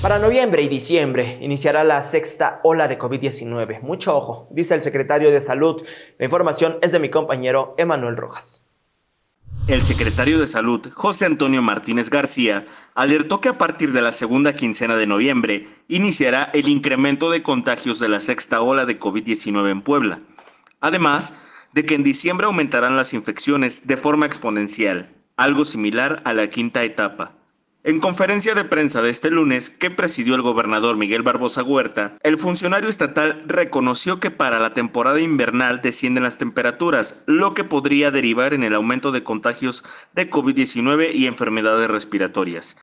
Para noviembre y diciembre iniciará la sexta ola de COVID-19. Mucho ojo, dice el secretario de Salud. La información es de mi compañero Emanuel Rojas. El secretario de Salud, José Antonio Martínez García, alertó que a partir de la segunda quincena de noviembre iniciará el incremento de contagios de la sexta ola de COVID-19 en Puebla. Además de que en diciembre aumentarán las infecciones de forma exponencial, algo similar a la quinta etapa. En conferencia de prensa de este lunes, que presidió el gobernador Miguel Barbosa Huerta, el funcionario estatal reconoció que para la temporada invernal descienden las temperaturas, lo que podría derivar en el aumento de contagios de COVID-19 y enfermedades respiratorias.